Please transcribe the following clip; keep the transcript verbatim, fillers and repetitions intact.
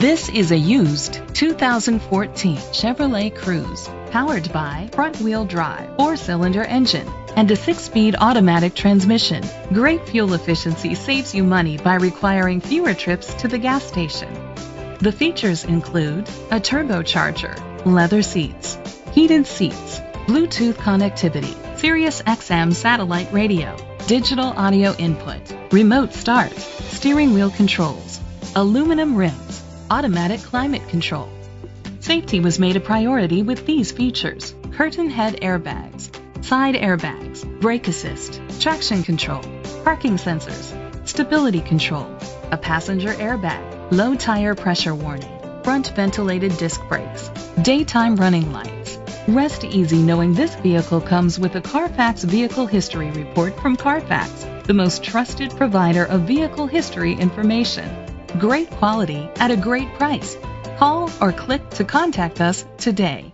This is a used two thousand fourteen Chevrolet Cruze, powered by front-wheel drive, four-cylinder engine, and a six-speed automatic transmission. Great fuel efficiency saves you money by requiring fewer trips to the gas station. The features include a turbocharger, leather seats, heated seats, Bluetooth connectivity, Sirius X M satellite radio, digital audio input, remote start, steering wheel controls, aluminum rims, automatic climate control. Safety was made a priority with these features: curtain head airbags, side airbags, brake assist, traction control, parking sensors, stability control, a passenger airbag, low tire pressure warning, front ventilated disc brakes, daytime running lights. Rest easy knowing this vehicle comes with a Carfax Vehicle History Report from Carfax, the most trusted provider of vehicle history information. Great quality at a great price. Call or click to contact us today.